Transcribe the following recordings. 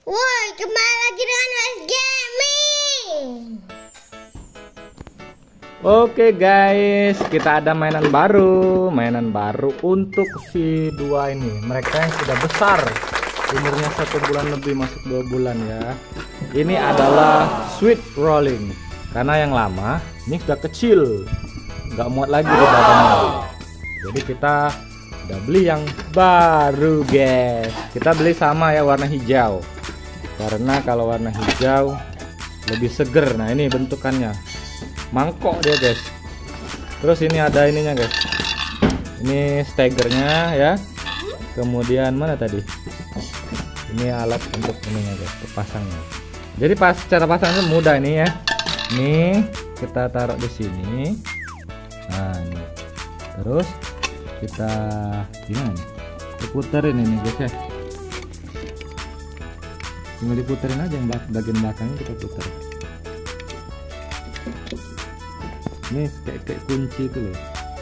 Woi, kembali lagi dengan Wes Gaming. Oke guys, kita ada mainan baru untuk si dua ini. Mereka yang sudah besar, umurnya 1 bulan lebih masuk 2 bulan ya. Ini adalah sweet rolling, karena yang lama ini sudah kecil, nggak muat lagi di badannya. Jadi kita udah beli yang baru guys. Kita beli sama ya, warna hijau, karena kalau warna hijau lebih seger. Nah ini bentukannya mangkok dia guys. Terus ini ada ininya guys, ini stegernya ya. Kemudian mana tadi, ini alat untuk ininya guys, terpasangnya. Jadi pas cara pasangnya mudah ini ya. Ini kita taruh di sini. Nah ini. Terus kita gimana nih, diputerin ini guys ya. Cuma diputerin aja, yang bagian belakangnya kita putar. Ini kayak kunci itu loh.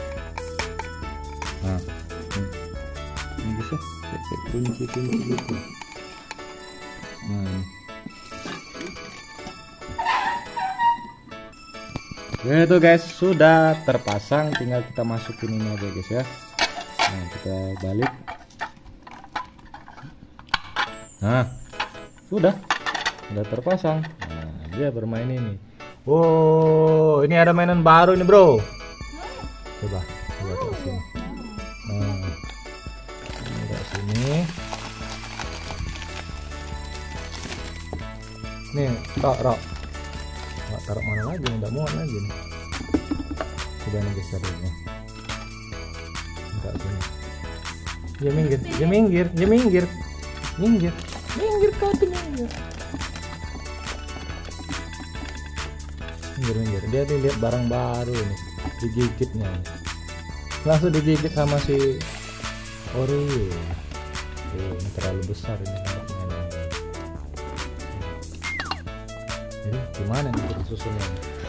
Nah ini guys ya, kayak kunci gitu. Nah ini. Itu guys, sudah terpasang, tinggal kita masukin ini aja guys ya. Nah kita balik. Nah sudah terpasang. Nah dia bermain ini. Oh, ini ada mainan baru nih bro. Coba taruh sini. Nah ini taruh sini. Nih taruh mana lagi, nggak muat lagi nih. Coba nih geser ini. Enggak sini. Minggir kau tuh, minggir. Dia lihat barang baru nih, digigitnya langsung digigit sama si Oreo. Ini terlalu besar ini mainannya. Ini gimana nih kita susunnya?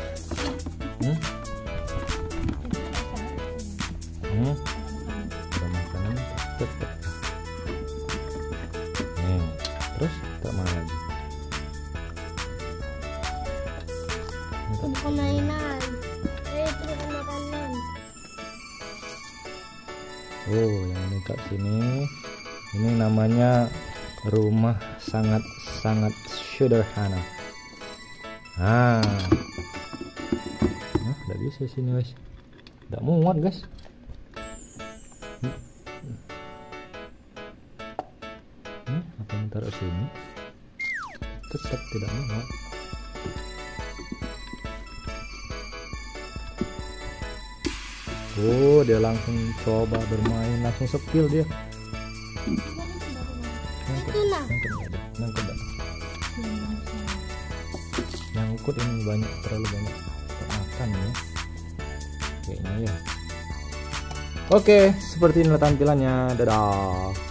Ada makanan tetep. Nih terus tak mana lagi? Bukan mainan, itu makanan. Oh, yang ini kat sini, ini namanya rumah sangat sederhana. Nggak bisa sini guys, nggak muat guys. Apa yang taruh sini tetap tidak muat. Oh, dia langsung coba bermain, langsung sepil dia. Nangkep. Nyangkut ini terlalu banyak makan ya. Kayaknya ya. Oke, seperti inilah tampilannya. Dadah.